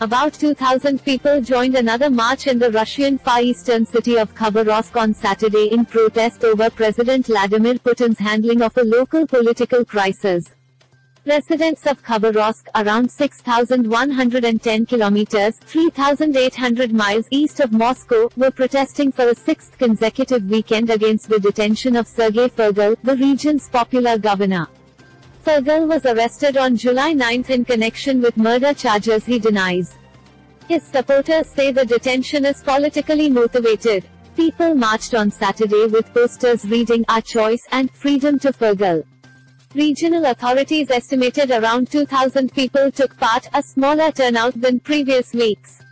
About 2,000 people joined another march in the Russian far eastern city of Khabarovsk on Saturday in protest over President Vladimir Putin's handling of a local political crisis. Residents of Khabarovsk, around 6,110 kilometers (3,800 miles) east of Moscow, were protesting for a sixth consecutive weekend against the detention of Sergei Furgal, the region's popular governor. Furgal was arrested on July 9 in connection with murder charges he denies. His supporters say the detention is politically motivated. People marched on Saturday with posters reading "Our Choice" and "Freedom to Furgal." Regional authorities estimated around 2,000 people took part, a smaller turnout than previous weeks.